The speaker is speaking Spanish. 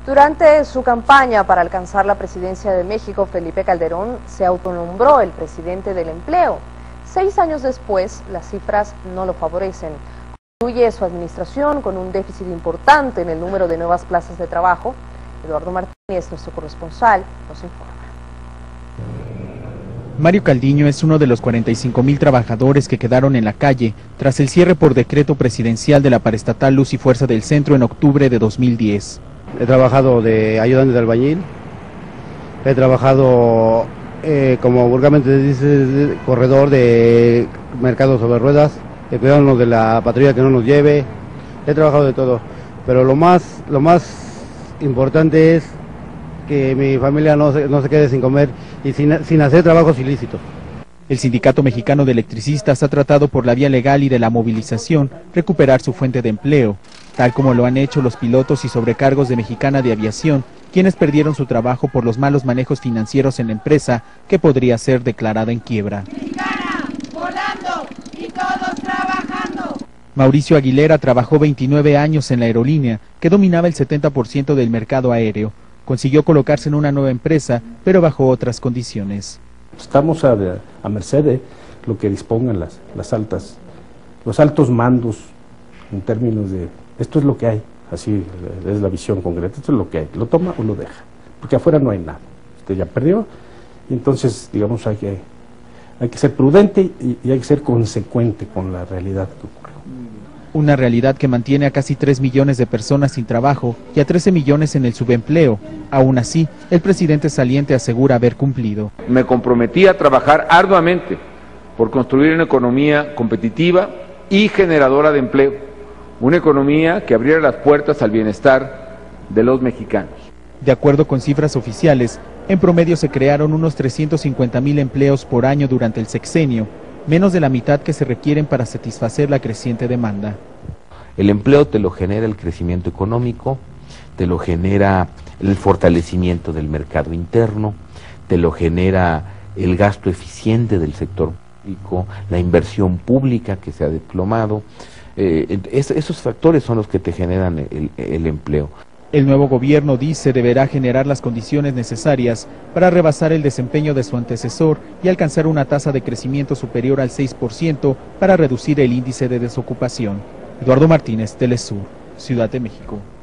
Durante su campaña para alcanzar la presidencia de México, Felipe Calderón se autonombró el presidente del empleo. 6 años después, las cifras no lo favorecen. Concluye su administración con un déficit importante en el número de nuevas plazas de trabajo. Eduardo Martínez, nuestro corresponsal, nos informa. Mario Caldiño es uno de los 45,000 trabajadores que quedaron en la calle tras el cierre por decreto presidencial de la paraestatal Luz y Fuerza del Centro en octubre de 2010. He trabajado de ayudante de albañil, he trabajado como vulgarmente se dice, corredor de mercado sobre ruedas, cuidándonos de la patrulla que no nos lleve. He trabajado de todo, pero lo más importante es que mi familia no se quede sin comer y sin hacer trabajos ilícitos. El Sindicato Mexicano de Electricistas ha tratado por la vía legal y de la movilización recuperar su fuente de empleo, tal como lo han hecho los pilotos y sobrecargos de Mexicana de Aviación, quienes perdieron su trabajo por los malos manejos financieros en la empresa que podría ser declarada en quiebra. Mexicana, volando y todos trabajando. Mauricio Aguilera trabajó 29 años en la aerolínea, que dominaba el 70% del mercado aéreo. Consiguió colocarse en una nueva empresa, pero bajo otras condiciones. Estamos a merced de lo que dispongan los altos mandos en términos de esto es lo que hay, así es la visión concreta, esto es lo que hay, lo toma o lo deja, porque afuera no hay nada, usted ya perdió, y entonces digamos hay que ser prudente y hay que ser consecuente con la realidad que ocurre. Una realidad que mantiene a casi 3 millones de personas sin trabajo y a 13 millones en el subempleo. Aún así, el presidente saliente asegura haber cumplido. Me comprometí a trabajar arduamente por construir una economía competitiva y generadora de empleo, una economía que abriera las puertas al bienestar de los mexicanos. De acuerdo con cifras oficiales, en promedio se crearon unos 350,000 empleos por año durante el sexenio, menos de la mitad que se requieren para satisfacer la creciente demanda. El empleo te lo genera el crecimiento económico, te lo genera el fortalecimiento del mercado interno, te lo genera el gasto eficiente del sector público, la inversión pública que se ha desplomado. Esos factores son los que te generan el empleo. El nuevo gobierno, dice, deberá generar las condiciones necesarias para rebasar el desempeño de su antecesor y alcanzar una tasa de crecimiento superior al 6% para reducir el índice de desocupación. Eduardo Martínez, Telesur, Ciudad de México.